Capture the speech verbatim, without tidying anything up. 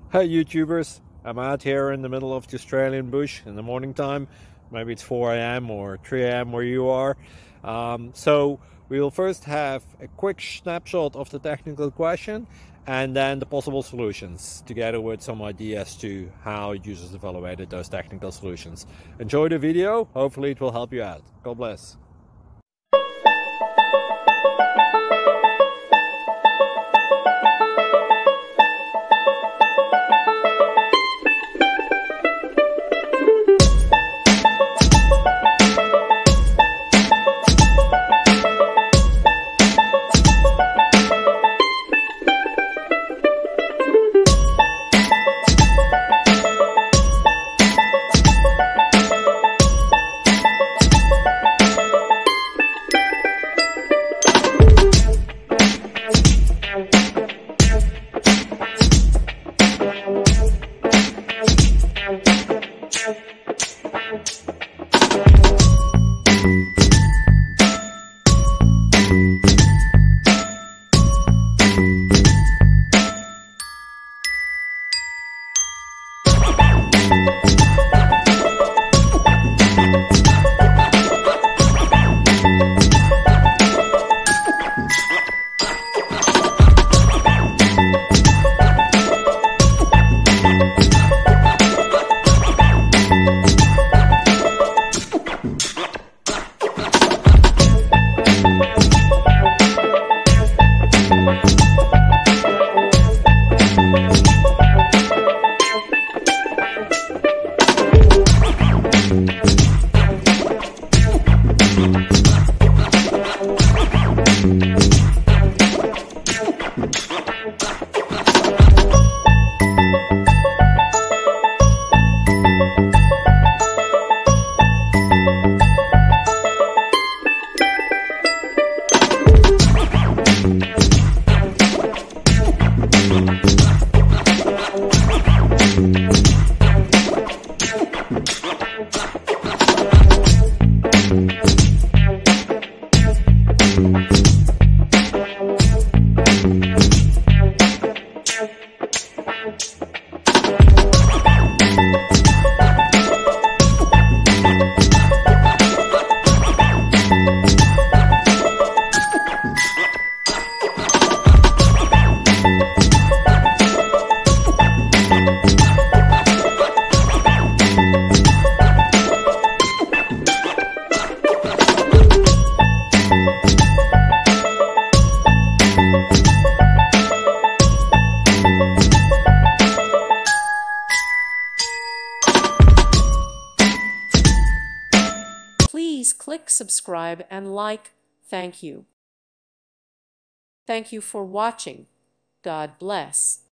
Hi YouTubers, I'm out here in the middle of the Australian bush in the morning time. Maybe it's four A M or three A M where you are. Um, so we'll first have a quick snapshot of the technical question and then the possible solutions, together with some ideas to how users evaluated those technical solutions. Enjoy the video, hopefully it will help you out. God bless. Please click subscribe and like. Thank you. Thank you for watching. God bless.